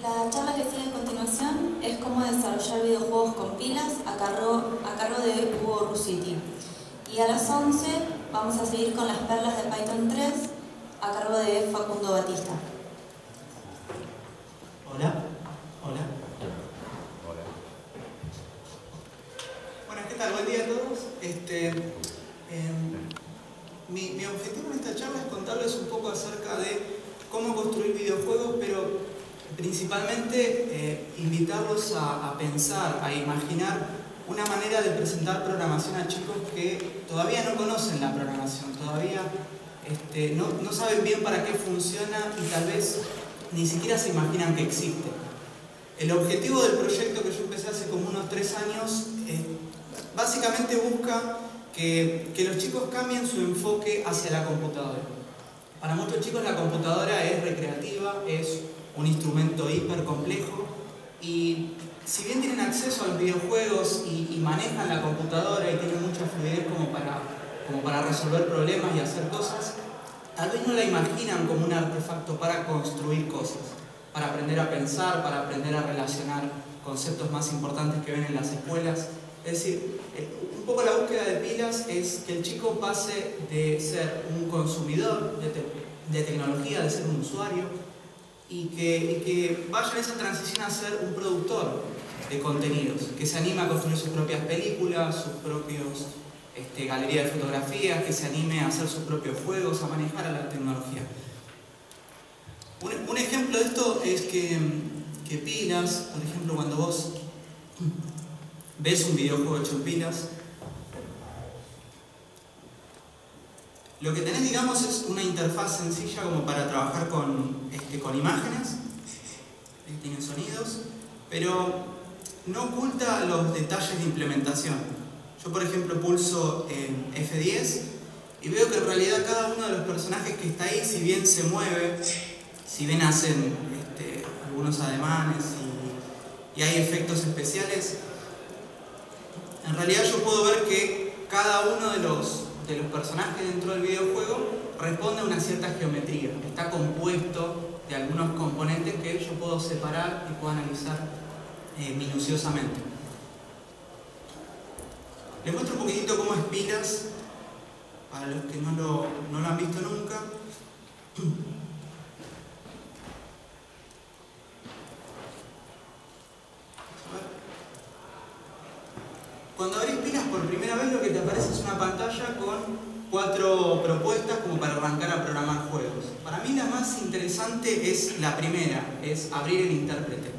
La charla que sigue a continuación es cómo desarrollar videojuegos con pilas a cargo de Hugo Rusiti. Y a las 11 vamos a seguir con las perlas de Python 3 a cargo de Facundo Batista. Hola. Hola. Hola. Bueno, ¿qué tal? Buen día a todos. Mi objetivo en esta charla es contarles un poco acerca de cómo construir videojuegos, pero principalmente invitarlos a pensar, a imaginar una manera de presentar programación a chicos que todavía no conocen la programación, todavía no saben bien para qué funciona y tal vez ni siquiera se imaginan que existe. El objetivo del proyecto que yo empecé hace como unos 3 años básicamente busca que los chicos cambien su enfoque hacia la computadora. Para muchos chicos la computadora es recreativa, es un instrumento hiper complejo y si bien tienen acceso a los videojuegos y manejan la computadora y tienen mucha fluidez como para resolver problemas y hacer cosas, tal vez no la imaginan como un artefacto para construir cosas, para aprender a pensar, para aprender a relacionar conceptos más importantes que ven en las escuelas. Es decir, un poco la búsqueda de pilas es que el chico pase de ser un consumidor de tecnología, de ser un usuario, y que vaya en esa transición a ser un productor de contenidos, que se anime a construir sus propias películas, sus propios galerías de fotografías, que se anime a hacer sus propios juegos, a manejar a la tecnología. Un ejemplo de esto es que pilas, por ejemplo, cuando vos ves un videojuego hecho en pilas, lo que tenés, digamos, es una interfaz sencilla como para trabajar con imágenes, tienen sonidos, pero no oculta los detalles de implementación. Yo, por ejemplo, pulso en F10 y veo que en realidad cada uno de los personajes que está ahí, si bien se mueve, si bien hacen algunos ademanes y hay efectos especiales, en realidad yo puedo ver que cada uno de los personajes dentro del videojuego responde a una cierta geometría, está compuesto de algunos componentes que yo puedo separar y puedo analizar minuciosamente. Les muestro un poquitito cómo es pilas, para los que no lo han visto nunca. Cuando abrís pilas por primera vez, lo que te aparece es una pantalla con 4 propuestas como para arrancar a programar juegos. Para mí la más interesante es la primera, es abrir el intérprete.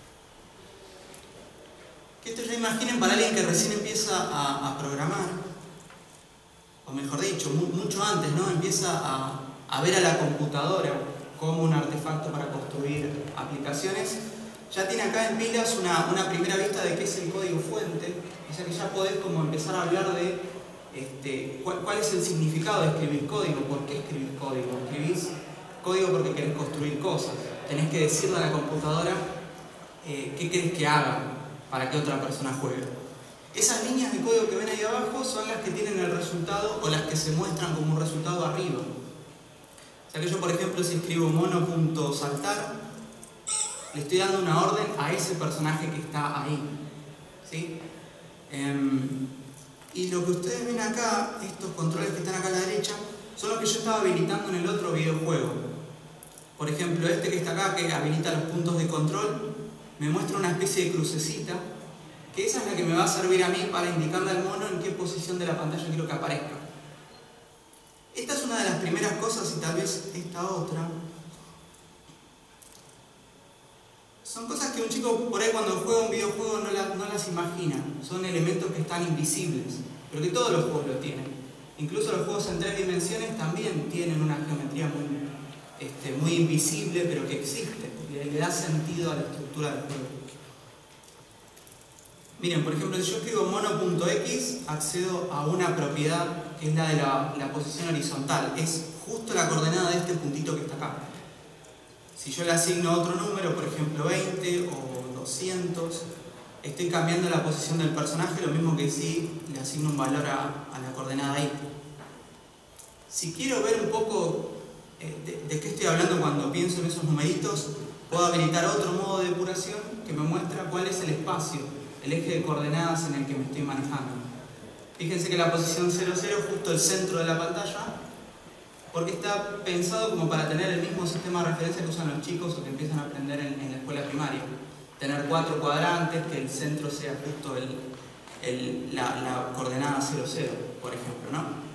Que esto ya imaginen para alguien que recién empieza a programar, o mejor dicho, mucho antes, ¿no? Empieza a ver a la computadora como un artefacto para construir aplicaciones. Ya tiene acá en pilas una primera vista de qué es el código fuente, o sea que ya podés como empezar a hablar de cuál es el significado de escribir código, por qué escribís código. Escribís código porque querés construir cosas, tenés que decirle a la computadora qué querés que haga para que otra persona juegue. Esas líneas de código que ven ahí abajo son las que tienen el resultado o las que se muestran como un resultado arriba. O sea que yo, por ejemplo, si escribo mono.saltar, le estoy dando una orden a ese personaje que está ahí, ¿sí? Y lo que ustedes ven acá, estos controles que están acá a la derecha, son los que yo estaba habilitando en el otro videojuego. Por ejemplo, este que está acá, que habilita los puntos de control, me muestra una especie de crucecita, que esa es la que me va a servir a mí para indicarle al mono en qué posición de la pantalla quiero que aparezca. Esta es una de las primeras cosas, y tal vez esta otra. Son cosas que un chico por ahí cuando juega un videojuego no las imagina. Son elementos que están invisibles, pero que todos los juegos lo tienen. Incluso los juegos en 3 dimensiones también tienen una geometría muy invisible, pero que existe, y le da sentido a la estructura del juego. Miren, por ejemplo, si yo escribo mono.x, accedo a una propiedad que es la de la posición horizontal. Es justo la coordenada de este puntito que está acá. Si yo le asigno otro número, por ejemplo 20 o 200, estoy cambiando la posición del personaje, lo mismo que si le asigno un valor a la coordenada y. Si quiero ver un poco de qué estoy hablando cuando pienso en esos numeritos, puedo habilitar otro modo de depuración que me muestra cuál es el espacio, el eje de coordenadas en el que me estoy manejando. Fíjense que la posición 0, 0 es justo el centro de la pantalla, porque está pensado como para tener el mismo sistema de referencia que usan los chicos o que empiezan a aprender en la escuela primaria. Tener 4 cuadrantes, que el centro sea justo la coordenada 0, 0, por ejemplo, ¿no?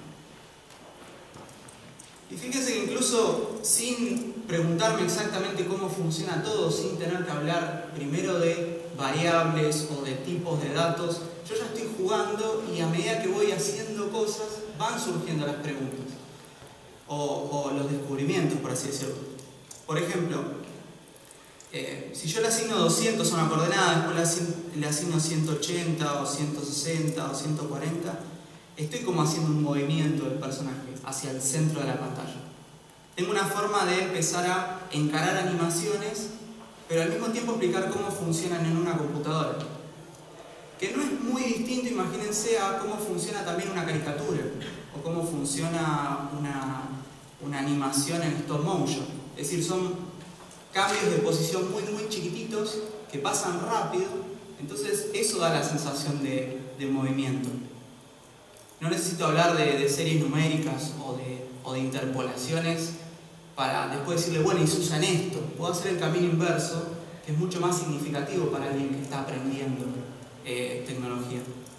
Y fíjense que incluso sin preguntarme exactamente cómo funciona todo, sin tener que hablar primero de variables o de tipos de datos, yo ya estoy jugando y a medida que voy haciendo cosas van surgiendo las preguntas o los descubrimientos, por así decirlo. Por ejemplo, si yo le asigno 200 a una coordenada, después le asigno 180 o 160 o 140, estoy como haciendo un movimiento del personaje hacia el centro de la pantalla. Tengo una forma de empezar a encarar animaciones, pero al mismo tiempo explicar cómo funcionan en una computadora. Que no es muy distinto, imagínense, a cómo funciona también una caricatura, o cómo funciona una animación en stop motion. Es decir, son cambios de posición muy chiquititos que pasan rápido, entonces eso da la sensación de movimiento. No necesito hablar de series numéricas o de interpolaciones para después decirle, bueno, y se usan esto. Puedo hacer el camino inverso, que es mucho más significativo para alguien que está aprendiendo tecnología.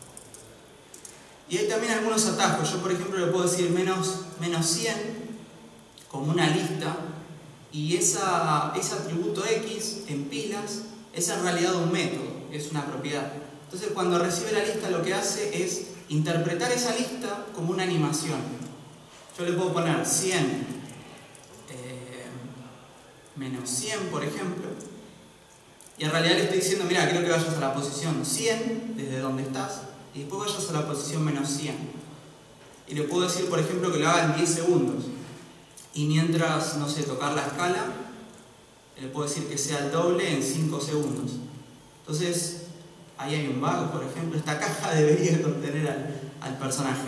Y hay también algunos atajos. Yo, por ejemplo, le puedo decir menos 100 como una lista, y ese atributo X en pilas es en realidad un método, es una propiedad. Entonces, cuando recibe la lista, lo que hace es interpretar esa lista como una animación. Yo le puedo poner 100 menos 100, por ejemplo, y en realidad le estoy diciendo, mira, quiero que vayas a la posición 100 desde donde estás y después vayas a la posición menos 100. Y le puedo decir, por ejemplo, que lo haga en 10 segundos. Y mientras, no sé, tocar la escala, le puedo decir que sea el doble en 5 segundos. Entonces, ahí hay un bug, por ejemplo. Esta caja debería contener al personaje.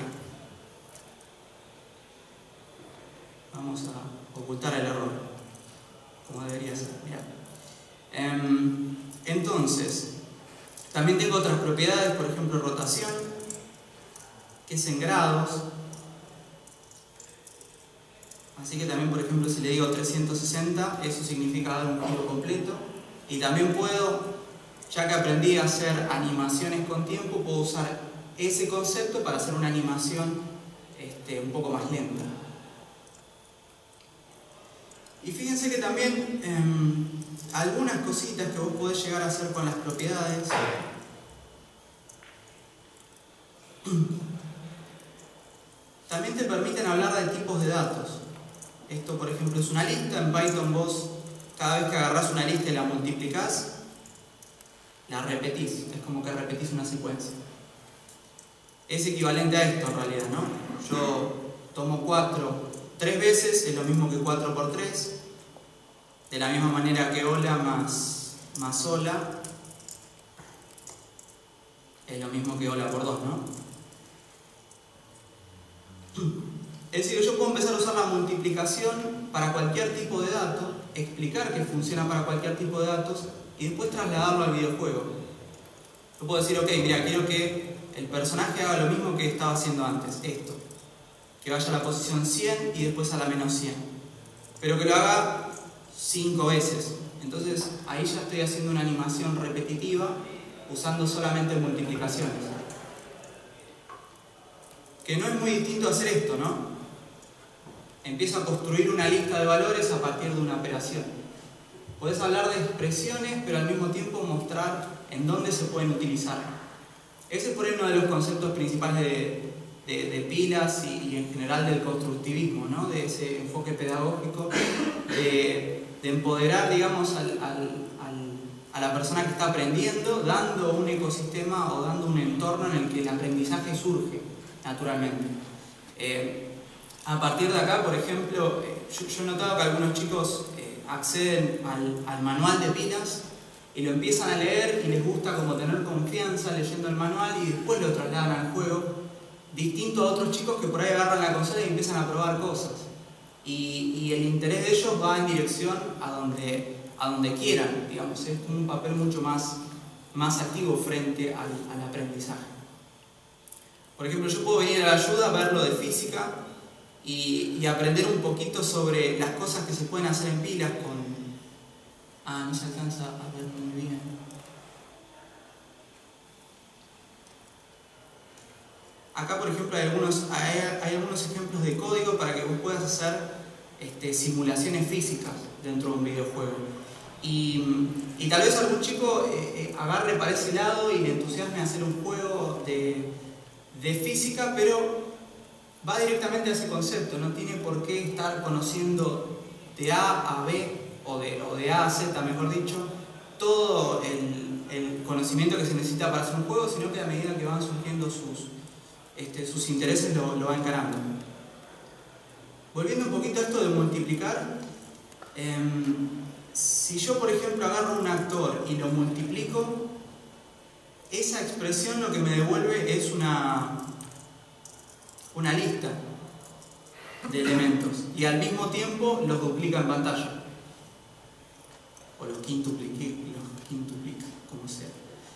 Vamos a ocultar el error, como debería ser. Mirá. Entonces, también tengo otras propiedades, por ejemplo, rotación, que es en grados. Así que también, por ejemplo, si le digo 360, eso significa dar un giro completo. Y también puedo, ya que aprendí a hacer animaciones con tiempo, puedo usar ese concepto para hacer una animación un poco más lenta. Y fíjense que también algunas cositas que vos podés llegar a hacer con las propiedades también te permiten hablar de tipos de datos. Esto, por ejemplo, es una lista. En Python vos, cada vez que agarrás una lista y la multiplicás, la repetís. Es como que repetís una secuencia. Es equivalente a esto en realidad, ¿no? Yo tomo 4 3 veces, es lo mismo que 4 por 3. De la misma manera que hola más hola, es lo mismo que hola por 2, ¿no? Es decir, yo puedo empezar a usar la multiplicación para cualquier tipo de dato, explicar que funciona para cualquier tipo de datos y después trasladarlo al videojuego. Yo puedo decir, ok, mira, quiero que el personaje haga lo mismo que estaba haciendo antes, esto. Que vaya a la posición 100 y después a la menos 100. Pero que lo haga 5 veces. Entonces, ahí ya estoy haciendo una animación repetitiva usando solamente multiplicaciones. Que no es muy distinto hacer esto, ¿no? Empiezo a construir una lista de valores a partir de una operación. Podés hablar de expresiones, pero al mismo tiempo mostrar en dónde se pueden utilizar. Ese es por ahí uno de los conceptos principales de pilas y en general del constructivismo, ¿no? De ese enfoque pedagógico, de empoderar, digamos, a la persona que está aprendiendo, dando un ecosistema o dando un entorno en el que el aprendizaje surge naturalmente. A partir de acá, por ejemplo, yo he notado que algunos chicos acceden al manual de pilas y lo empiezan a leer y les gusta como tener confianza leyendo el manual y después lo trasladan al juego, distinto a otros chicos que por ahí agarran la consola y empiezan a probar cosas. Y el interés de ellos va en dirección a donde a donde quieran, digamos, es un papel mucho más activo frente al aprendizaje. Por ejemplo, yo puedo venir a la ayuda, ver lo de física y aprender un poquito sobre las cosas que se pueden hacer en pilas con... no se alcanza a ver muy bien. Acá, por ejemplo, hay algunos ejemplos de código para que vos puedas hacer simulaciones físicas dentro de un videojuego. Y tal vez algún chico agarre para ese lado y le entusiasme hacer un juego de física, pero va directamente a ese concepto, no tiene por qué estar conociendo de A a B o de A a Z, mejor dicho, todo el conocimiento que se necesita para hacer un juego, sino que a medida que van surgiendo sus intereses lo va encarando. Volviendo un poquito a esto de multiplicar, si yo por ejemplo agarro un actor y lo multiplico, esa expresión lo que me devuelve es una lista de elementos y al mismo tiempo los duplica en pantalla o los quintuplica, como sea.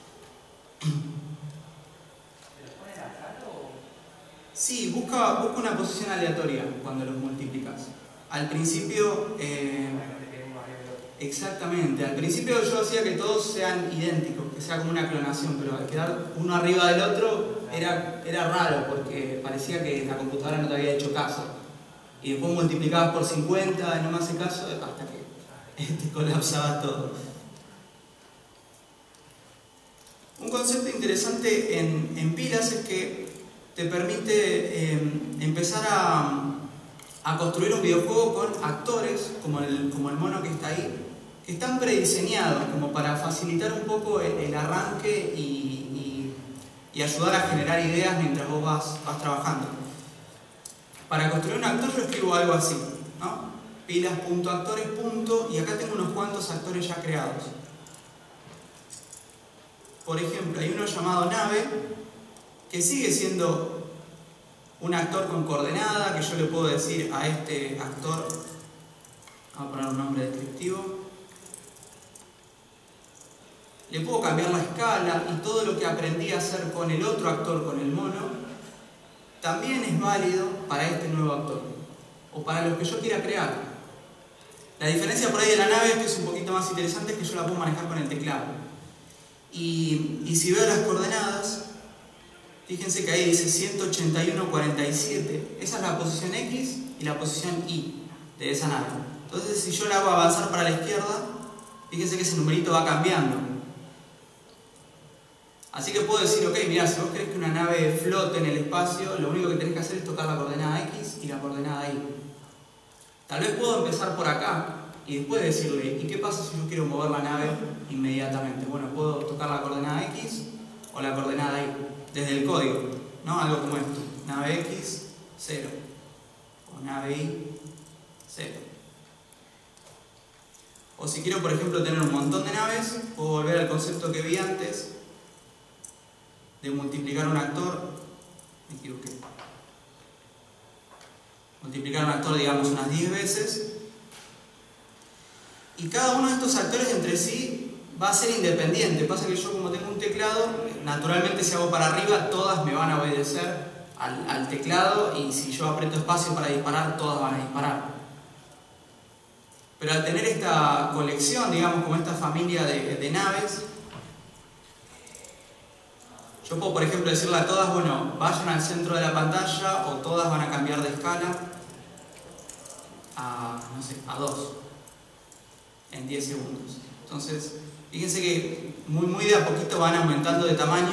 Sí, busca una posición aleatoria cuando los multiplicas. Al principio, exactamente, al principio yo hacía que todos sean idénticos, que sea como una clonación, pero al quedar uno arriba del otro era raro porque parecía que la computadora no te había hecho caso. Y después multiplicabas por 50 y no me hace caso hasta que te colapsaba todo. Un concepto interesante en pilas es que te permite empezar a construir un videojuego con actores, como el mono que está ahí, que están prediseñados como para facilitar un poco el arranque y ayudar a generar ideas mientras vos vas trabajando. Para construir un actor yo escribo algo así, ¿no? Pilas.actores. Y acá tengo unos cuantos actores ya creados. Por ejemplo, hay uno llamado nave, que sigue siendo un actor con coordenada, que yo le puedo decir a este actor, vamos a poner un nombre descriptivo, le puedo cambiar la escala y todo lo que aprendí a hacer con el otro actor, con el mono, también es válido para este nuevo actor, o para los que yo quiera crear. La diferencia por ahí de la nave, que es un poquito más interesante, es que yo la puedo manejar con el teclado. Y si veo las coordenadas, fíjense que ahí dice 181,47. Esa es la posición X y la posición Y de esa nave. Entonces, si yo la hago avanzar para la izquierda, fíjense que ese numerito va cambiando. Así que puedo decir, ok, mirá, si vos querés que una nave flote en el espacio, lo único que tenés que hacer es tocar la coordenada X y la coordenada Y. Tal vez puedo empezar por acá y después decirle, ¿y qué pasa si yo quiero mover la nave inmediatamente? Bueno, puedo tocar la coordenada X o la coordenada Y. Desde el código, ¿no? Algo como esto, nave X, 0, o nave Y, 0. O si quiero, por ejemplo, tener un montón de naves, puedo volver al concepto que vi antes, de multiplicar un actor, me equivoqué, multiplicar un actor, digamos, unas 10 veces, y cada uno de estos actores entre sí va a ser independiente. Pasa que yo, como tengo un teclado, naturalmente si hago para arriba todas me van a obedecer al teclado, y si yo aprieto espacio para disparar, todas van a disparar. Pero al tener esta colección, digamos, como esta familia de naves, yo puedo, por ejemplo, decirle a todas, bueno, vayan al centro de la pantalla, o todas van a cambiar de escala a, no sé, a 2 en 10 segundos. Entonces, fíjense que muy de a poquito van aumentando de tamaño.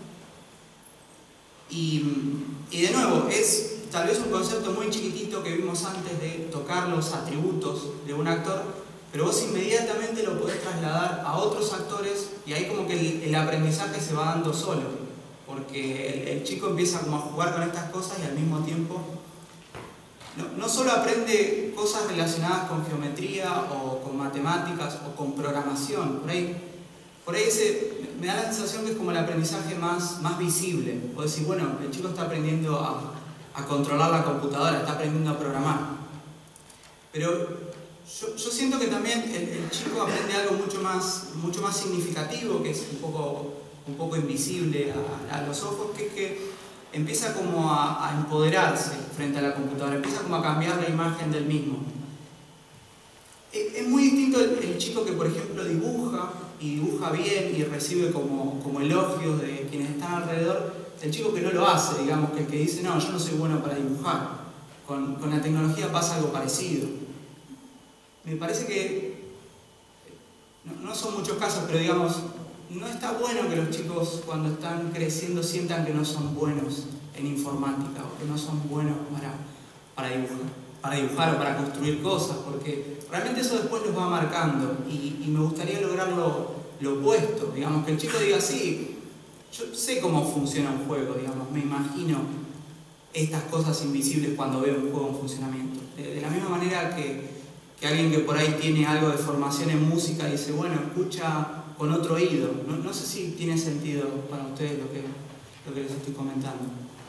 Y de nuevo, es tal vez un concepto muy chiquitito que vimos antes de tocar los atributos de un actor, pero vos inmediatamente lo podés trasladar a otros actores, y ahí como que el aprendizaje se va dando solo, porque el chico empieza como a jugar con estas cosas y al mismo tiempo no solo aprende cosas relacionadas con geometría o con matemáticas o con programación, por ahí me da la sensación que es como el aprendizaje más visible. Puedo decir, bueno, el chico está aprendiendo a controlar la computadora, está aprendiendo a programar. Pero Yo siento que también el chico aprende algo mucho más significativo, que es un poco invisible a los ojos, que es que empieza como a empoderarse frente a la computadora, empieza como a cambiar la imagen del mismo. Es muy distinto el chico que, por ejemplo, dibuja bien y recibe como elogios de quienes están alrededor, el chico que no lo hace, digamos, que dice, no, yo no soy bueno para dibujar. Con la tecnología pasa algo parecido. Me parece que, no son muchos casos, pero digamos, no está bueno que los chicos cuando están creciendo sientan que no son buenos en informática o que no son buenos para dibujar o para construir cosas, porque realmente eso después los va marcando y me gustaría lograr lo opuesto, digamos, que el chico diga, sí, yo sé cómo funciona un juego, digamos, me imagino estas cosas invisibles cuando veo un juego en funcionamiento. De la misma manera que alguien que por ahí tiene algo de formación en música dice, bueno, escucha con otro oído. No sé si tiene sentido para ustedes lo que les estoy comentando.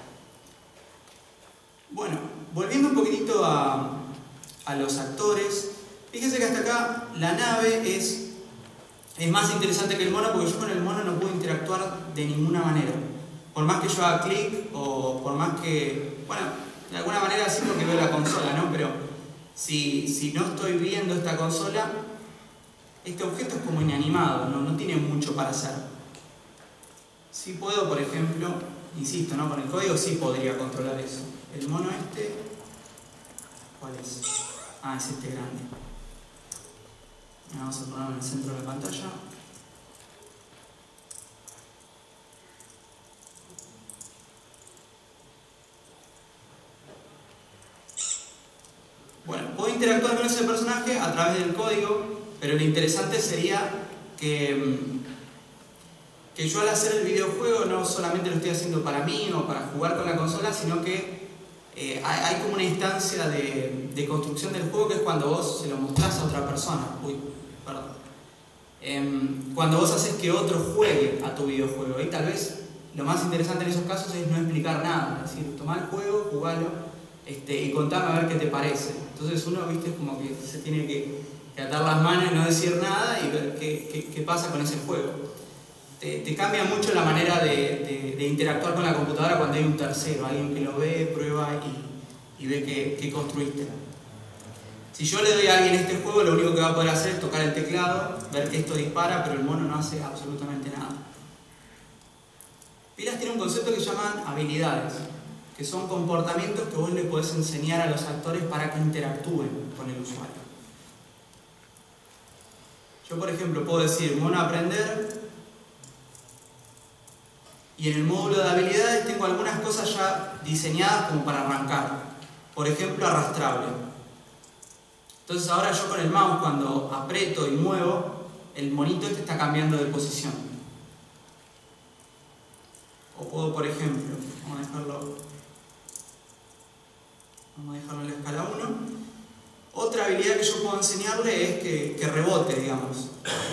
Bueno, volviendo un poquitito a los actores, fíjense que hasta acá la nave es más interesante que el mono, porque yo con el mono no puedo interactuar de ninguna manera. Por más que yo haga clic o por más que, bueno, de alguna manera sí porque veo la consola, ¿no? Pero si no estoy viendo esta consola, este objeto es como inanimado, no tiene mucho para hacer. Si puedo, por ejemplo, insisto, ¿no? Con el código sí podría controlar eso. El mono este, ¿cuál es? Ah, es este grande. Vamos a ponerlo en el centro de la pantalla. Bueno, puedo interactuar con ese personaje a través del código, pero lo interesante sería que yo al hacer el videojuego no solamente lo estoy haciendo para mí o para jugar con la consola, sino que hay como una instancia de construcción del juego que es cuando vos se lo mostrás a otra persona. Cuando vos haces que otro juegue a tu videojuego. Y tal vez lo más interesante en esos casos es no explicar nada, es decir, tomá el juego, jugalo y contame a ver qué te parece. Entonces uno, viste, es como que se tiene que atar las manos y no decir nada y ver qué pasa con ese juego. Te cambia mucho la manera de interactuar con la computadora cuando hay un tercero, alguien que lo ve, prueba y ve qué construiste. Si yo le doy a alguien este juego, lo único que va a poder hacer es tocar el teclado, ver que esto dispara, pero el mono no hace absolutamente nada. Pilas tiene un concepto que llaman habilidades, que son comportamientos que vos le podés enseñar a los actores para que interactúen con el usuario. Yo, por ejemplo, puedo decir mono aprender, y en el módulo de habilidades tengo algunas cosas ya diseñadas como para arrancar. Por ejemplo, arrastrable. Entonces ahora yo con el mouse, cuando aprieto y muevo, el monito este está cambiando de posición. O puedo, por ejemplo, vamos a dejarlo en la escala 1. Otra habilidad que yo puedo enseñarle es que rebote, digamos.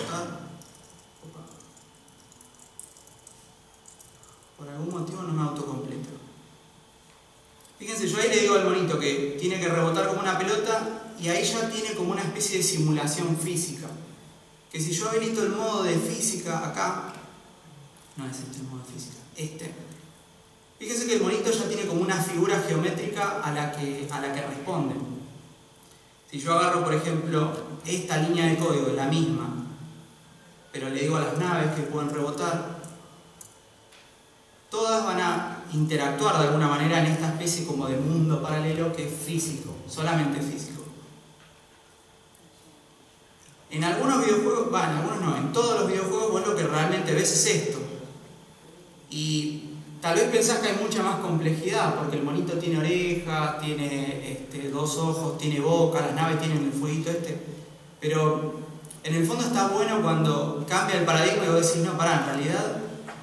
Por algún motivo no me autocompleta. Fíjense, yo ahí le digo al monito que tiene que rebotar como una pelota y ahí ya tiene como una especie de simulación física. Que si yo habilito el modo de física acá, no es este el modo de física, fíjense que el monito ya tiene como una figura geométrica a la que responde. Si yo agarro, por ejemplo, esta línea de código, la misma, pero le digo a las naves que pueden rebotar, todas van a interactuar de alguna manera en esta especie como de mundo paralelo que es físico, solamente físico. En algunos videojuegos, en algunos no, en todos los videojuegos vos lo que realmente ves es esto. Y tal vez pensás que hay mucha más complejidad, porque el monito tiene orejas, tiene dos ojos, tiene boca, las naves tienen el fueguito pero en el fondo está bueno cuando cambia el paradigma y vos decís, no, pará, en realidad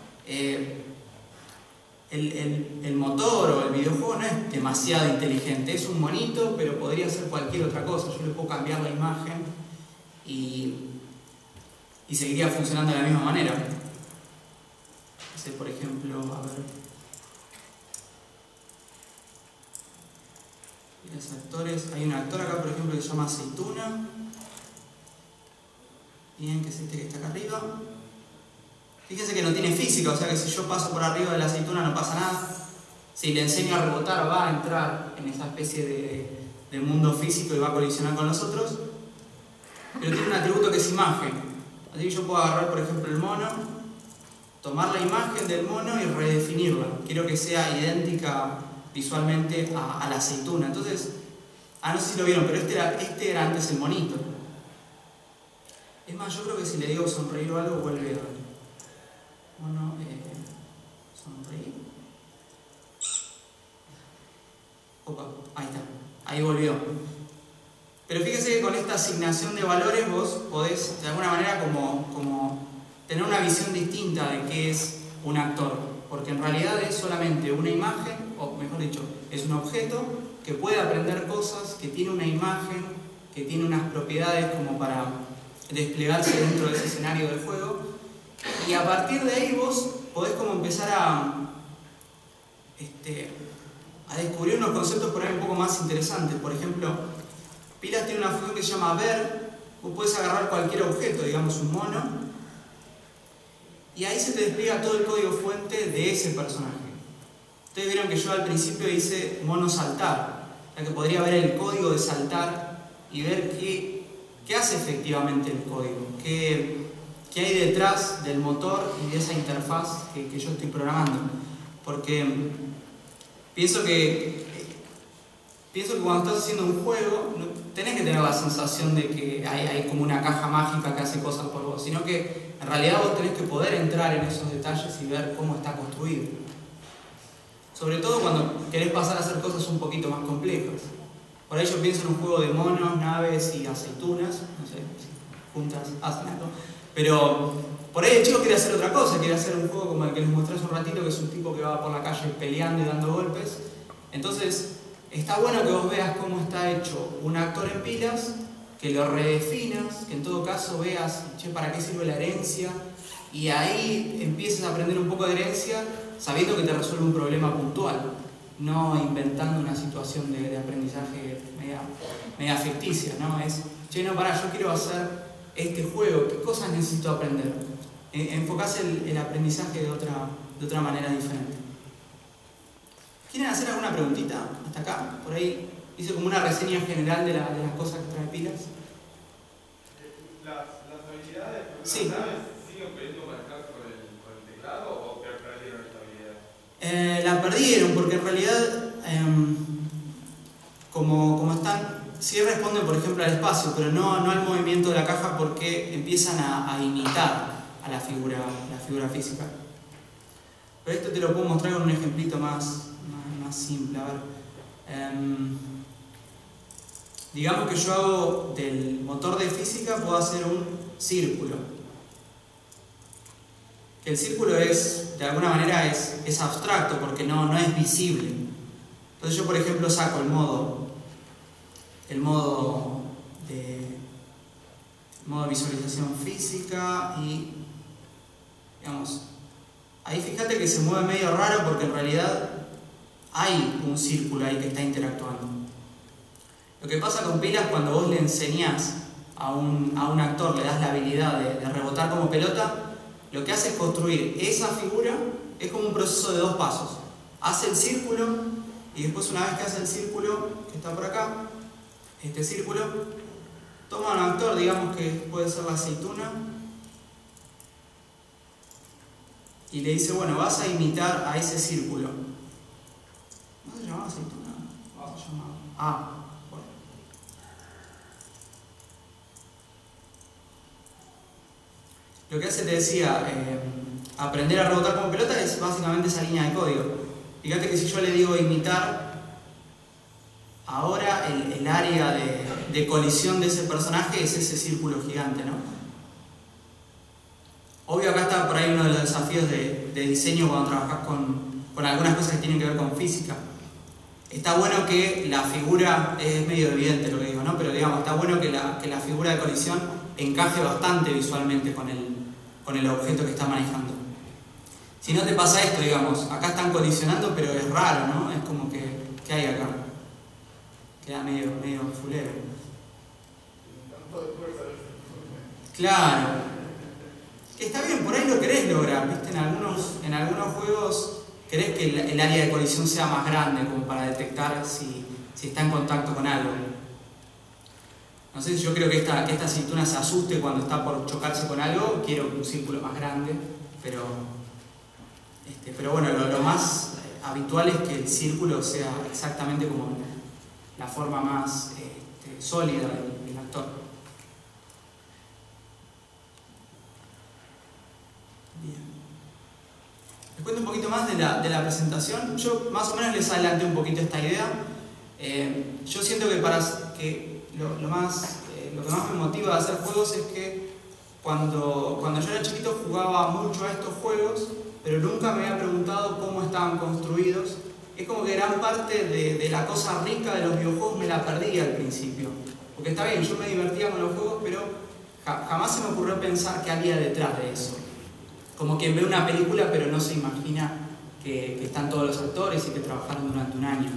el motor o el videojuego no es demasiado inteligente, es un monito, pero podría ser cualquier otra cosa. Yo le puedo cambiar la imagen y seguiría funcionando de la misma manera. Por ejemplo, a ver. Y los actores, hay un actor acá por ejemplo que se llama Aceituna. Bien, que es este que está acá arriba. Fíjense que no tiene física, o sea que si yo paso por arriba de la aceituna no pasa nada. Si le enseño a rebotar va a entrar en esa especie de mundo físico y va a colisionar con nosotros. Pero tiene un atributo que es imagen. Así que yo puedo agarrar por ejemplo el mono, tomar la imagen del mono y redefinirla. Quiero que sea idéntica visualmente a la aceituna. Entonces, no sé si lo vieron, pero este era antes el monito. Es más, yo creo que si le digo sonreír o algo, vuelve a ver. Mono, sonreír. Opa, ahí está. Ahí volvió. Pero fíjense que con esta asignación de valores vos podés, de alguna manera, como tener una visión distinta de qué es un actor. Porque en realidad es solamente una imagen, o mejor dicho, es un objeto que puede aprender cosas, que tiene una imagen, que tiene unas propiedades como para desplegarse dentro de ese escenario del juego, y a partir de ahí vos podés como empezar a descubrir unos conceptos por ahí un poco más interesantes. Por ejemplo, Pilas tiene una función que se llama ver. Vos podés agarrar cualquier objeto, digamos un mono, y ahí se te despliega todo el código fuente de ese personaje. Ustedes vieron que yo al principio hice mono saltar, o sea que podría ver el código de saltar y ver qué hace efectivamente el código, qué hay detrás del motor y de esa interfaz que yo estoy programando. Porque pienso que cuando estás haciendo un juego tenés que tener la sensación de que hay como una caja mágica que hace cosas por vos, sino que en realidad vos tenés que poder entrar en esos detalles y ver cómo está construido. Sobre todo cuando querés pasar a hacer cosas un poquito más complejas. Por ahí yo pienso en un juego de monos, naves y aceitunas, no sé si juntas hacen algo, pero por ahí el chico quiere hacer otra cosa, quiere hacer un juego como el que les mostré hace un ratito, que es un tipo que va por la calle peleando y dando golpes. Entonces, está bueno que vos veas cómo está hecho un actor en Pilas, que lo redefinas, que en todo caso veas, che, ¿para qué sirve la herencia? Y ahí empieces a aprender un poco de herencia, sabiendo que te resuelve un problema puntual, no inventando una situación de aprendizaje media ficticia, ¿no? Es, che, no, pará, yo quiero hacer este juego, ¿qué cosas necesito aprender? Enfocás el aprendizaje de otra manera diferente. ¿Quieren hacer alguna preguntita hasta acá? Por ahí hice como una reseña general de las cosas que trae Pilas. ¿Las habilidades sí. siguen pudiendo manejar con el teclado o perdieron esta habilidad? La perdieron porque en realidad, como están, sí responden por ejemplo al espacio, pero no al movimiento de la caja, porque empiezan a imitar a la figura física. Pero esto te lo puedo mostrar con un ejemplito más simple. A ver, digamos que yo hago del motor de física, puedo hacer un círculo. Que el círculo es, de alguna manera, es abstracto porque no es visible. Entonces yo, por ejemplo, saco el modo de visualización física y, digamos, ahí fíjate que se mueve medio raro porque en realidad hay un círculo ahí que está interactuando. Lo que pasa con Pilas, cuando vos le enseñás a un actor, le das la habilidad de rebotar como pelota, lo que hace es construir esa figura, es como un proceso de 2 pasos. Hace el círculo y después, una vez que hace el círculo, que está por acá, este círculo, toma a un actor, digamos que puede ser la aceituna, y le dice, bueno, vas a imitar a ese círculo. ¿No se llamaba aceituna? ¿Cómo se llamaba? Bueno. Lo que hace, te decía, aprender a rebotar como pelota es básicamente esa línea de código. Fíjate que si yo le digo imitar, ahora el área de colisión de ese personaje es ese círculo gigante, ¿no? Obvio, acá está por ahí uno de los desafíos de diseño cuando trabajas con algunas cosas que tienen que ver con física. Está bueno que la figura, es medio evidente lo que digo, ¿no? Pero digamos, está bueno que la figura de colisión encaje bastante visualmente con el objeto que está manejando. Si no te pasa esto, digamos, acá están colisionando, pero es raro, ¿no? Es como que ¿qué hay acá? queda medio fulero. Claro. Que está bien, por ahí lo querés lograr, ¿viste? En algunos juegos querés que el área de colisión sea más grande, como para detectar si está en contacto con algo. No sé si yo creo que esta aceituna se asuste cuando está por chocarse con algo, quiero un círculo más grande, pero bueno, lo más habitual es que el círculo sea exactamente como la forma más sólida del actor. Bien. Les cuento un poquito más de la presentación. Yo más o menos les adelanté un poquito esta idea. Yo siento que lo que más me motiva a hacer juegos es que cuando yo era chiquito jugaba mucho a estos juegos, pero nunca me había preguntado cómo estaban construidos. Es como que gran parte de la cosa rica de los videojuegos me la perdí al principio. Porque está bien, yo me divertía con los juegos, pero jamás se me ocurrió pensar qué había detrás de eso. Como quien ve una película pero no se imagina que están todos los actores y que trabajaron durante un año.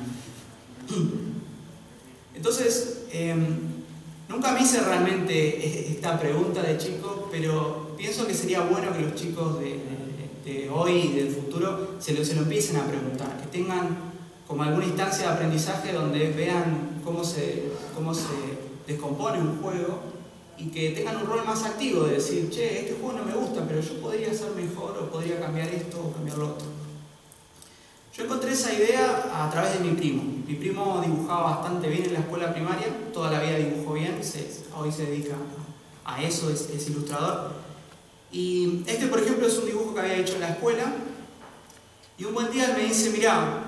Entonces, nunca me hice realmente esta pregunta de chico, pero pienso que sería bueno que los chicos de hoy y del futuro se lo empiecen a preguntar, que tengan como alguna instancia de aprendizaje donde vean cómo se descompone un juego y que tengan un rol más activo de decir, che, este juego no me gusta, pero yo podría hacer mejor o podría cambiar esto o cambiar lo otro. Yo encontré esa idea a través de mi primo. Mi primo dibujaba bastante bien en la escuela primaria, toda la vida dibujó bien, hoy se dedica a eso, es ilustrador. Y por ejemplo, es un dibujo que había hecho en la escuela. Y un buen día él me dice, mirá,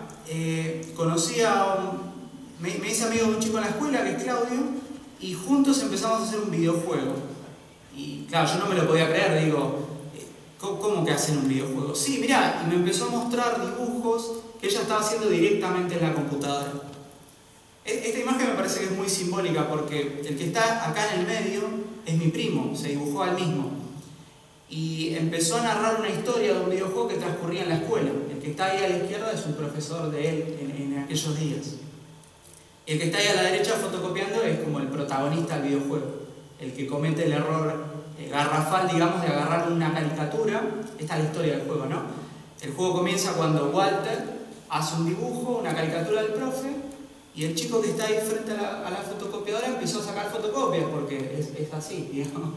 me hice amigo de un chico en la escuela, que es Claudio, y juntos empezamos a hacer un videojuego. Y claro, yo no me lo podía creer, digo, ¿cómo que hacen un videojuego? Sí, mirá, y me empezó a mostrar dibujos que ella estaba haciendo directamente en la computadora. Esta imagen me parece que es muy simbólica porque el que está acá en el medio es mi primo, se dibujó a él mismo. Y empezó a narrar una historia de un videojuego que transcurría en la escuela. El que está ahí a la izquierda es un profesor de él en aquellos días. El que está ahí a la derecha fotocopiando es como el protagonista del videojuego, el que comete el error garrafal, digamos, de agarrar una caricatura. Esta es la historia del juego, ¿no? El juego comienza cuando Walter hace un dibujo, una caricatura del profe, y el chico que está ahí frente a la fotocopiadora empezó a sacar fotocopias, porque es así, digamos.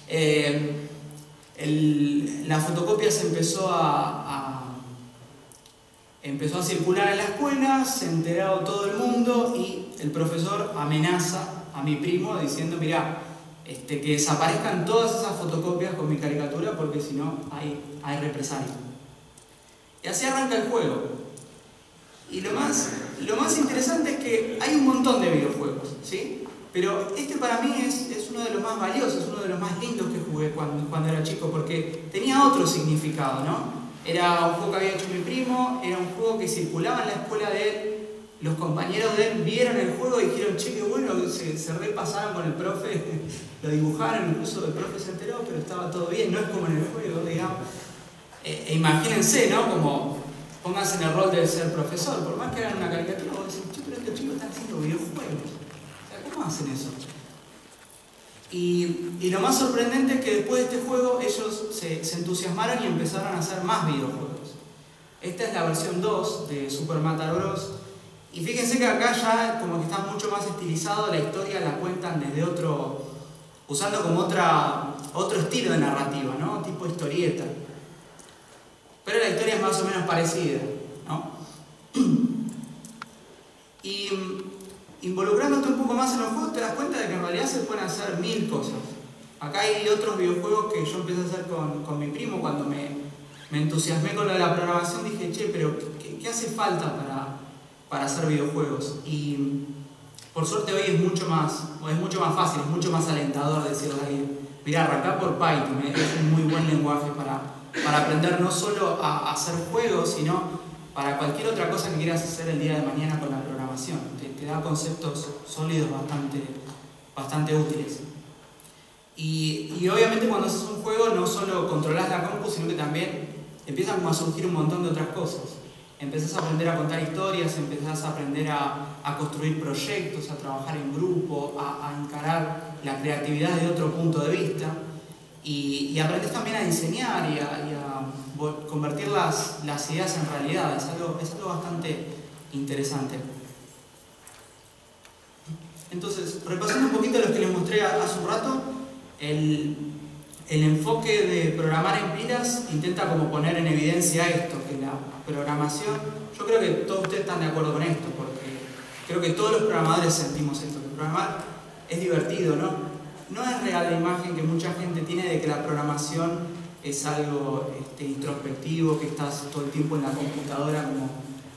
La fotocopia se empezó a circular en la escuela, se enteró todo el mundo y el profesor amenaza a mi primo diciendo, mirá, que desaparezcan todas esas fotocopias con mi caricatura porque si no hay represalia. Y así arranca el juego. Y lo más interesante es que hay un montón de videojuegos, ¿sí? Pero para mí es uno de los más valiosos, uno de los más lindos que jugué cuando era chico, porque tenía otro significado, ¿no? Era un juego que había hecho mi primo, era un juego que circulaba en la escuela de él, los compañeros de él vieron el juego y dijeron, che, qué bueno, se repasaron con el profe, lo dibujaron, incluso el profe se enteró, pero estaba todo bien, no es como en el juego, digamos. Imagínense, ¿no? Como pónganse en el rol de ser profesor, por más que hagan una caricatura, vos decís, che, pero estos chicos están haciendo videojuegos. ¿Cómo hacen eso? Y lo más sorprendente es que después de este juego ellos se entusiasmaron y empezaron a hacer más videojuegos. Esta es la versión 2 de Super Mario Bros. Y fíjense que acá ya como que está mucho más estilizado, la historia la cuentan desde usando como otro estilo de narrativa, ¿no? Tipo historieta. Pero la historia es más o menos parecida, ¿no? Y involucrándote un poco más en los juegos te das cuenta de que en realidad se pueden hacer 1000 cosas. Acá hay otros videojuegos que yo empecé a hacer con mi primo cuando me entusiasmé con lo de la programación. Dije, che, pero ¿qué hace falta para hacer videojuegos? Y por suerte hoy es mucho más fácil, es mucho más alentador decirle a alguien, mirá, arrancá por Python, es un muy buen lenguaje para aprender no solo a hacer juegos, sino para cualquier otra cosa que quieras hacer el día de mañana con la programación. Te da conceptos sólidos bastante útiles. Y obviamente cuando haces un juego no solo controlás la compu, sino que también empiezan a surgir un montón de otras cosas. empezás a aprender a contar historias, empezás a aprender a construir proyectos, a trabajar en grupo, a encarar la creatividad de otro punto de vista, y aprendés también a diseñar y a convertir las ideas en realidad. Es algo bastante interesante. Entonces, repasando un poquito lo que les mostré hace un rato, el enfoque de programar en pilas intenta como poner en evidencia esto, que la programación, yo creo que todos ustedes están de acuerdo con esto, porque creo que todos los programadores sentimos esto, que programar es divertido, ¿no? No es real la imagen que mucha gente tiene de que la programación es algo introspectivo, que estás todo el tiempo en la computadora como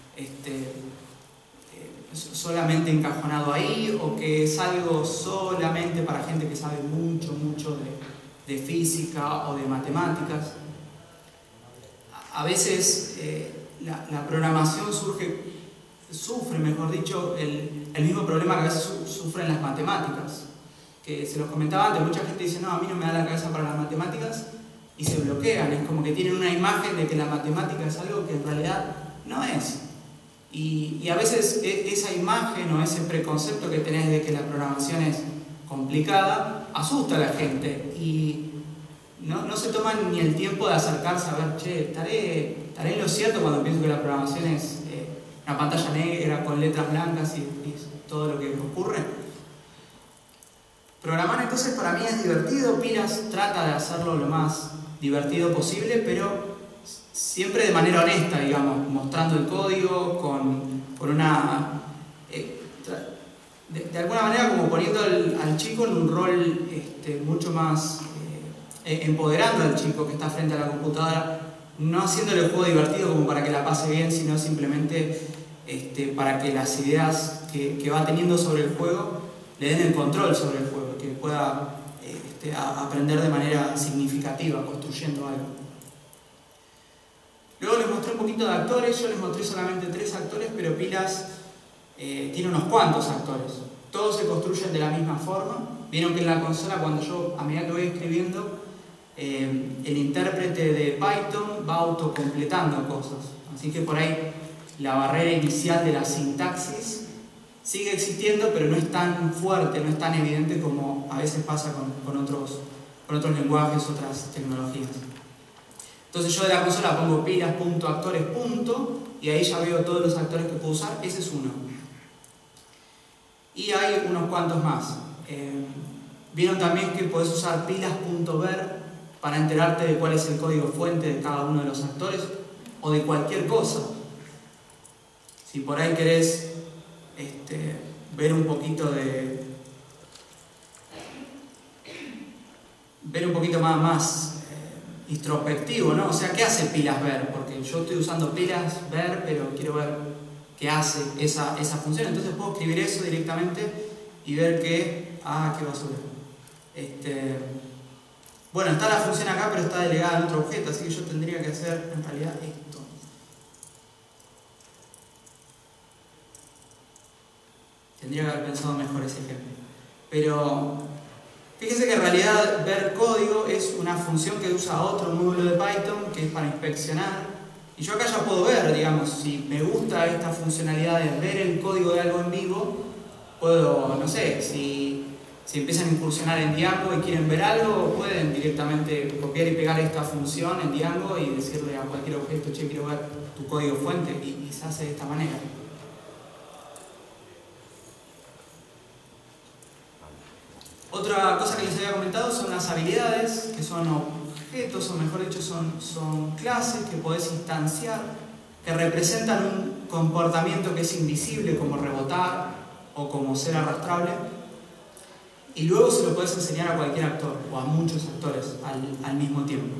solamente encajonado ahí, o que es algo solamente para gente que sabe mucho de física o de matemáticas. A veces la programación sufre, mejor dicho, el mismo problema que a veces sufren las matemáticas. Que se los comentaba antes, mucha gente dice, no, a mí no me da la cabeza para las matemáticas, y se bloquean. Es como que tienen una imagen de que la matemática es algo que en realidad no es. Y a veces esa imagen o ese preconcepto que tenés de que la programación es complicada asusta a la gente, y no se toman ni el tiempo de acercarse a ver, che, estaré en lo cierto cuando pienso que la programación es una pantalla negra con letras blancas y todo lo que ocurre. Programar entonces para mí es divertido. Pilas trata de hacerlo lo más divertido posible, pero siempre de manera honesta, digamos, mostrando el código con una... de alguna manera como poniendo al chico en un rol mucho más... empoderando al chico que está frente a la computadora, no haciéndole el juego divertido como para que la pase bien, sino simplemente para que las ideas que va teniendo sobre el juego le den el control sobre el juego, que pueda aprender de manera significativa, construyendo algo. Luego les mostré un poquito de actores. Yo les mostré solamente 3 actores, pero Pilas tiene unos cuantos actores. Todos se construyen de la misma forma. Vieron que en la consola, cuando yo, a medida que voy escribiendo, el intérprete de Python va autocompletando cosas. Así que por ahí la barrera inicial de la sintaxis sigue existiendo, pero no es tan fuerte, no es tan evidente como a veces pasa con otros lenguajes, otras tecnologías. Entonces yo de la consola pongo pilas.actores. Y ahí ya veo todos los actores que puedo usar. Ese es uno. Y hay unos cuantos más. Vieron también que podés usar pilas.ver para enterarte de cuál es el código fuente de cada uno de los actores, o de cualquier cosa. Si por ahí querés ver un poquito más introspectivo, ¿no? O sea, ¿qué hace pilas ver? Porque yo estoy usando pilas ver, pero quiero ver qué hace esa función. Entonces puedo escribir eso directamente y ver que... qué basura. Bueno, está la función acá, pero está delegada en otro objeto, así que yo tendría que hacer en realidad esto. Tendría que haber pensado mejor ese ejemplo. Pero fíjense que en realidad ver código es una función que usa otro módulo de Python, que es para inspeccionar. Y yo acá ya puedo ver, digamos, si me gusta esta funcionalidad de ver el código de algo en vivo, puedo, no sé, si empiezan a incursionar en Django y quieren ver algo, pueden directamente copiar y pegar esta función en Django y decirle a cualquier objeto, che, quiero ver tu código fuente, y se hace de esta manera. Otra cosa que les había comentado son las habilidades, que son objetos, o mejor dicho, son clases que podés instanciar, que representan un comportamiento que es invisible, como rebotar o como ser arrastrable, y luego se lo podés enseñar a cualquier actor, o a muchos actores al mismo tiempo.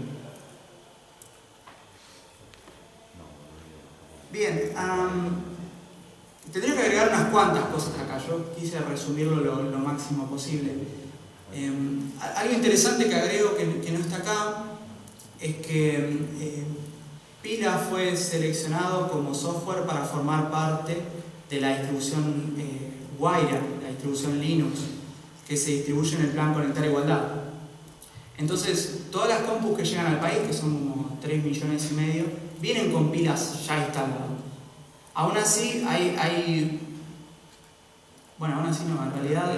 Bien, tendría que agregar unas cuantas cosas acá. Yo quise resumirlo lo máximo posible. Algo interesante que agrego que no está acá es que Pila fue seleccionado como software para formar parte de la distribución Wayra, la distribución Linux, que se distribuye en el plan Conectar Igualdad. Entonces, todas las compus que llegan al país, que son como 3,5 millones, vienen con pilas ya instaladas. Aún así, bueno, aún así no, en realidad...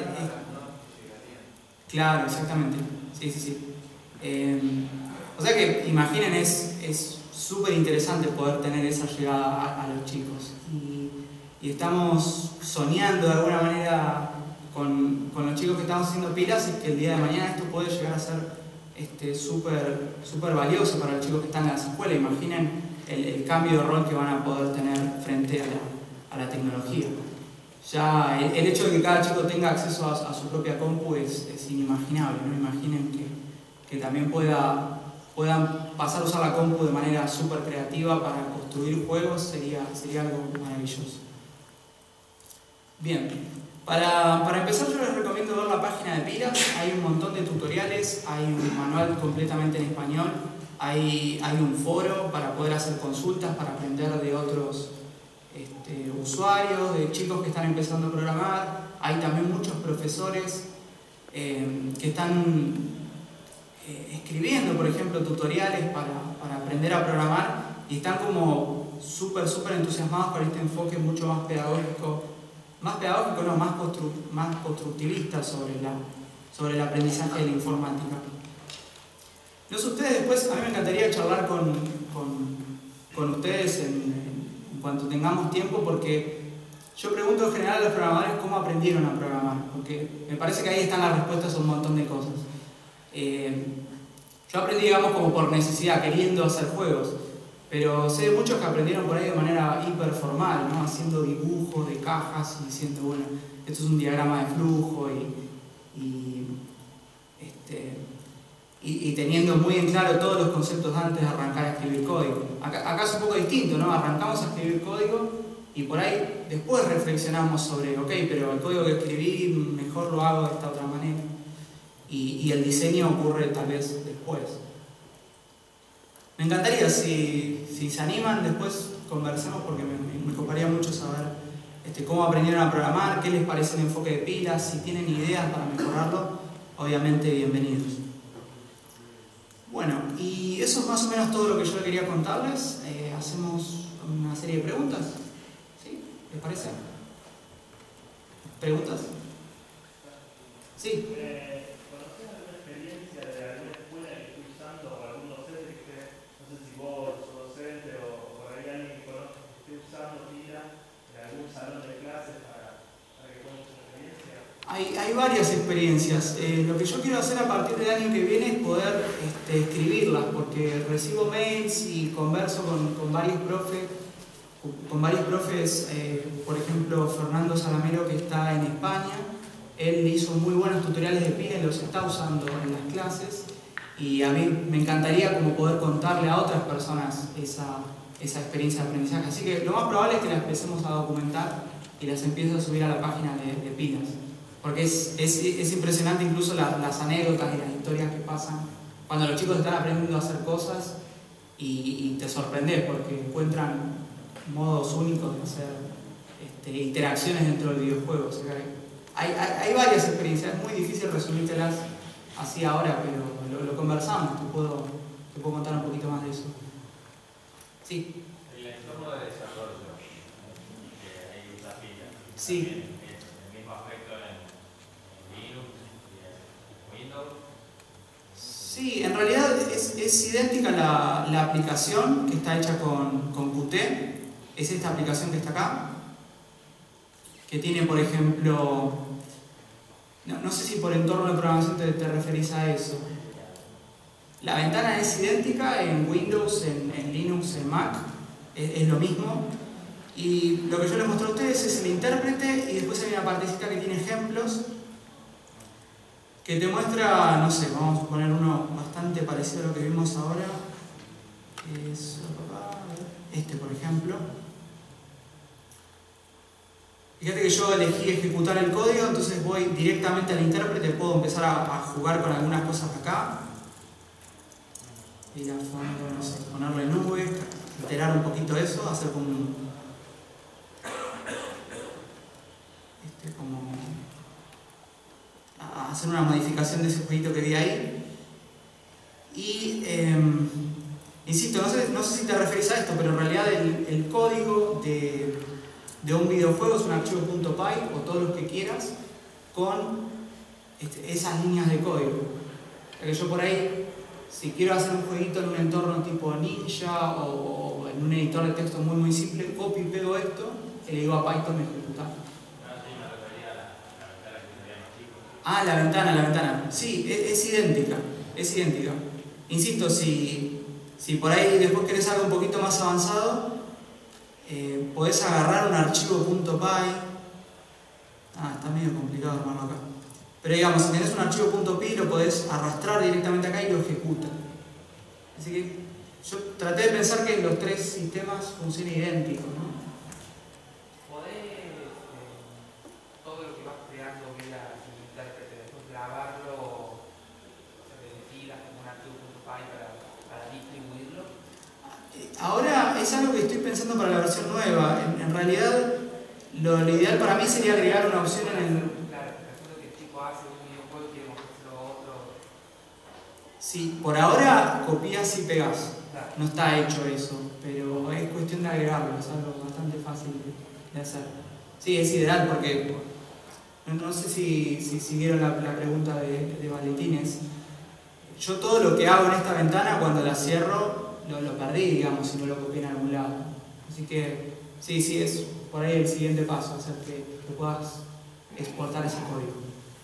Claro, exactamente. Sí. O sea que, imaginen, es súper interesante poder tener esa llegada a los chicos. Y estamos soñando de alguna manera con los chicos que estamos haciendo pilas, y que el día de mañana esto puede llegar a ser súper valioso para los chicos que están en las escuelas. Imaginen el cambio de rol que van a poder tener frente a la tecnología. Ya el hecho de que cada chico tenga acceso a su propia compu es inimaginable, ¿no? Imaginen que también puedan pasar a usar la compu de manera súper creativa para construir juegos, sería algo maravilloso. Bien, para empezar yo les recomiendo ver la página de Pilas. Hay un montón de tutoriales, hay un manual completamente en español, hay un foro para poder hacer consultas, para aprender de otros usuarios, de chicos que están empezando a programar. Hay también muchos profesores que están escribiendo, por ejemplo, tutoriales para aprender a programar, y están como súper entusiasmados por este enfoque mucho más pedagógico, no, más constructivista sobre el aprendizaje de la informática. No sé ustedes, después a mí me encantaría charlar con ustedes en cuanto tengamos tiempo, porque yo pregunto en general a los programadores cómo aprendieron a programar, porque me parece que ahí están las respuestas a un montón de cosas. Yo aprendí, digamos, como por necesidad, queriendo hacer juegos, pero sé de muchos que aprendieron por ahí de manera hiperformal, ¿no? Haciendo dibujos de cajas y diciendo, bueno, esto es un diagrama de flujo y teniendo muy en claro todos los conceptos antes de arrancar a escribir código. Acá es un poco distinto, ¿no? Arrancamos a escribir código y por ahí después reflexionamos sobre, ok, pero el código que escribí mejor lo hago de esta otra manera. Y el diseño ocurre tal vez después. Me encantaría, si se animan, después conversemos, porque me coparía mucho saber cómo aprendieron a programar, qué les parece el enfoque de Pilas, si tienen ideas para mejorarlo, obviamente bienvenidos. Bueno, y eso es más o menos todo lo que yo le quería contarles. Hacemos una serie de preguntas. ¿Sí? ¿Les parece? ¿Preguntas? Sí. ¿Conocés alguna experiencia de alguna escuela que esté usando, o algún docente que esté, no sé si vos sos docente o por ahí alguien que conozca que esté usando Pilas en algún salón de clases para que cuentes una experiencia? Hay varias experiencias. Lo que yo quiero hacer a partir del año que viene es poder escribirlas, porque recibo mails y converso con varios profes. Por ejemplo, Fernando Salamero, que está en España. Él hizo muy buenos tutoriales de Pilas y los está usando en las clases, y a mí me encantaría como poder contarle a otras personas esa experiencia de aprendizaje. Así que lo más probable es que las empecemos a documentar y las empiece a subir a la página de Pilas, porque es impresionante incluso las anécdotas y las historias que pasan cuando los chicos están aprendiendo a hacer cosas, y te sorprendes porque encuentran modos únicos de hacer interacciones dentro del videojuego. O sea, hay varias experiencias, es muy difícil resumírtelas así ahora, pero lo conversamos, te puedo contar un poquito más de eso. Sí. El entorno de desarrollo que hay usa Pilas. Sí. El mismo aspecto en Linux y en Windows. Sí, en realidad es idéntica la aplicación que está hecha con Qt. Es esta aplicación que está acá, que tiene, por ejemplo, no sé si por entorno de programación te referís a eso. La ventana es idéntica en Windows, en Linux, en Mac, es lo mismo. Y lo que yo les mostré a ustedes es el intérprete, y después hay una partecita que tiene ejemplos, que te muestra, no sé, vamos a poner uno bastante parecido a lo que vimos ahora. Es por ejemplo. Fíjate que yo elegí ejecutar el código, entonces voy directamente al intérprete, puedo empezar a jugar con algunas cosas acá. Ir a fondo, no sé, ponerle nube, alterar un poquito eso, hacer como hacer una modificación de ese jueguito que vi ahí. Y Insisto, no sé si te referís a esto, pero en realidad el código de un videojuego es un archivo .py o todos los que quieras con esas líneas de código. O sea que yo por ahí, si quiero hacer un jueguito en un entorno tipo Ninja o en un editor de texto muy simple, copio y pego esto y le digo a Python ejecutar. Ah, la ventana. Sí, es idéntica. Insisto, si por ahí después querés algo un poquito más avanzado, podés agarrar un archivo .py. Está medio complicado armarlo acá. Pero digamos, si tenés un archivo .py, lo podés arrastrar directamente acá y lo ejecuta. Así que yo traté de pensar que los tres sistemas funcionen idénticos, ¿no? Todo lo que vas creando vía intérprete, después grabarlo, filas como un archivo .py para distribuirlo. Ahora es algo que estoy pensando para la versión nueva. En realidad, lo ideal para mí sería agregar una opción en el... Claro, recuerdo que el chico hace un videojuego y quiere mostrárselo a otro. Sí, por ahora copias y pegas. Claro. No está hecho eso, pero es cuestión de agregarlo, es algo bastante fácil de hacer. Sí, es ideal porque... No sé si siguieron la pregunta de Valetines. Yo todo lo que hago en esta ventana, cuando la cierro, lo perdí, digamos, si no lo copié en algún lado. Así que sí, es por ahí el siguiente paso, hacer que puedas exportar ese código.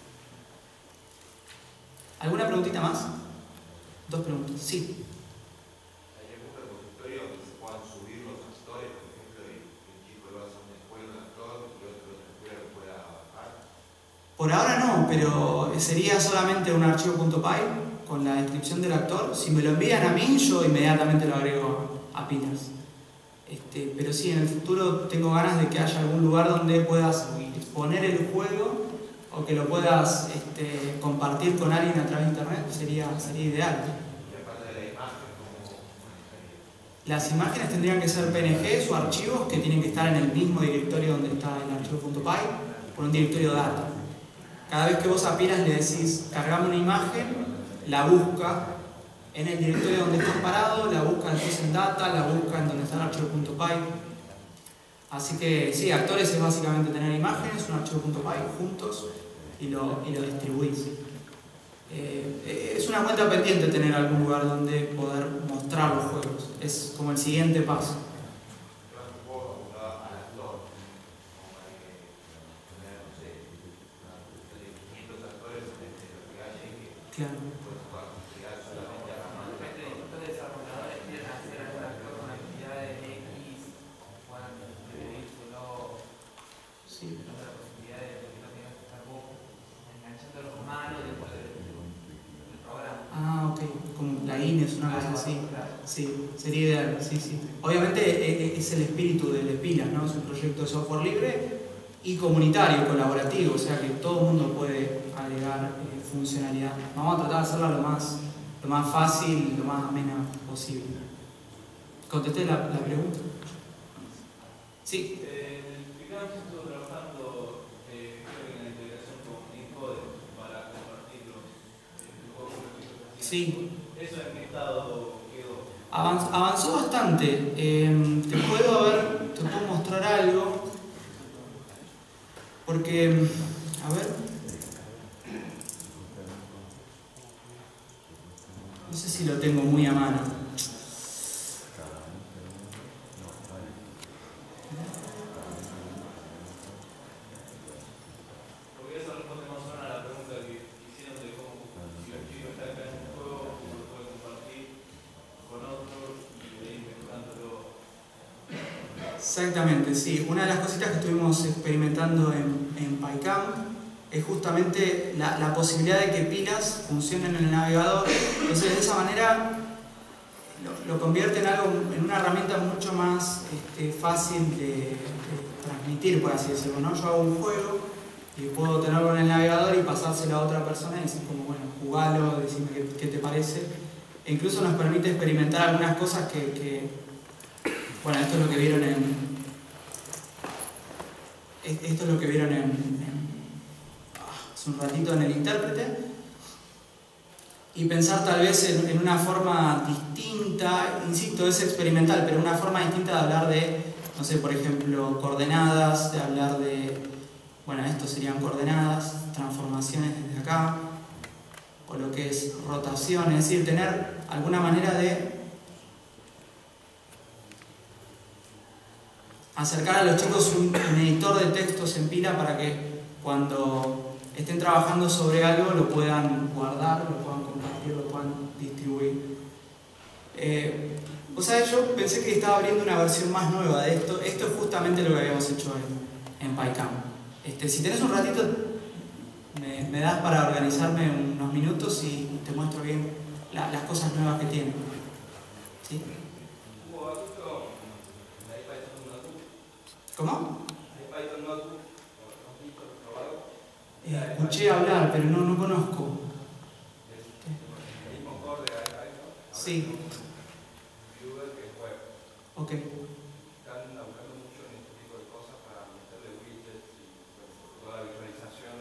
¿Alguna preguntita más? 2 preguntas. Sí. ¿Hay algún repositorio donde se puedan subir los actores, por ejemplo, y el chico le va a hacer una escuela, un actor, y otro de la escuela lo pueda bajar? Por ahora no, pero sería solamente un archivo .py con la descripción del actor. Si me lo envían a mí, yo inmediatamente lo agrego a Pillars. Pero sí, en el futuro tengo ganas de que haya algún lugar donde puedas exponer el juego o que lo puedas compartir con alguien a través de internet, sería ideal. Y aparte de la imagen, ¿cómo manejaría? Las imágenes tendrían que ser PNGs o archivos que tienen que estar en el mismo directorio donde está el archivo .py, por un directorio data. Cada vez que vos a Pillars le decís cargame una imagen, la busca en el directorio donde está parado, la busca después en data, la busca en donde está el archivo .py. Así que sí, actores es básicamente tener imágenes, un archivo .py juntos y lo distribuís. Es una cuenta pendiente tener algún lugar donde poder mostrar los juegos. Es como el siguiente paso. Claro. Es una cosa así. Sí, sería ideal, sí. Obviamente es el espíritu de Pillars, ¿no? Es un proyecto de software libre y comunitario, colaborativo, o sea que todo el mundo puede agregar funcionalidad. Vamos a tratar de hacerla lo más fácil y lo más amena posible. ¿Contesté la pregunta? Sí. Picard estuvo trabajando en la integración con Encode para compartir los juegos. Sí. ¿Eso en qué estado quedó? Avanzó bastante. Te puedo mostrar algo. Porque, a ver. No sé si lo tengo muy a mano. Exactamente, sí. Una de las cositas que estuvimos experimentando en PyCamp es justamente la posibilidad de que Pillars funcionen en el navegador. Entonces, de esa manera lo convierte en una herramienta mucho más fácil de transmitir, por así decirlo, ¿no? Yo hago un juego y puedo tenerlo en el navegador y pasárselo a otra persona y decir como, bueno, jugalo, decime qué te parece. E incluso nos permite experimentar algunas cosas bueno, esto es lo que vieron hace un ratito en el intérprete. y pensar tal vez en una forma distinta, insisto, es experimental, pero una forma distinta de hablar de, no sé, por ejemplo, coordenadas, de hablar de, bueno, esto serían coordenadas, transformaciones desde acá, o lo que es rotación, es decir, tener alguna manera de acercar a los chicos un editor de textos en pila para que cuando estén trabajando sobre algo lo puedan guardar, lo puedan compartir, lo puedan distribuir. O sea, yo pensé que estaba abriendo una versión más nueva de esto. Esto es justamente lo que habíamos hecho en PyCam. Si tenés un ratito, me das para organizarme unos minutos y te muestro bien las cosas nuevas que tiene. ¿Sí? ¿Cómo? Escuché hablar, pero no conozco. Sí. Ok. Están buscando mucho en este tipo de cosas para meterle widgets y toda la visualización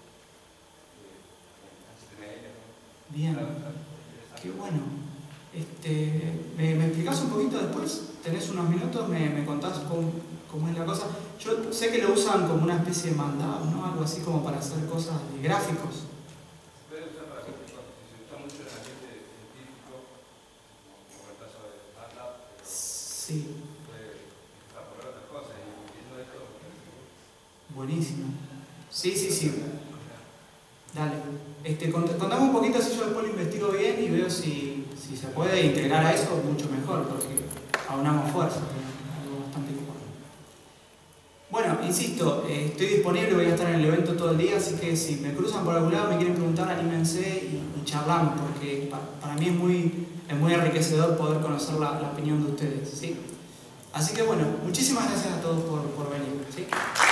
HTML. Bien. Qué bueno. ¿Me explicás un poquito después? ¿Tenés unos minutos? ¿Me contás cómo es la cosa? Yo sé que lo usan como una especie de mandado, ¿no? Algo así como para hacer cosas de gráficos. Se puede usar para cualquier cosa. Si se usa mucho en el ambiente científico, como el caso de MATLAB, Sí. se puede usar por otras cosas. Y viendo esto, Buenísimo. Sí. Dale. Contame un poquito, así yo después lo investigo bien y veo si se puede integrar a eso mucho mejor, porque aunamos fuerza, algo bastante bueno. Bueno, insisto, estoy disponible, voy a estar en el evento todo el día, así que si me cruzan por algún lado, me quieren preguntar, anímense y charlamos, porque para mí es muy enriquecedor poder conocer la opinión de ustedes, ¿sí? Así que bueno, muchísimas gracias a todos por venir, ¿sí?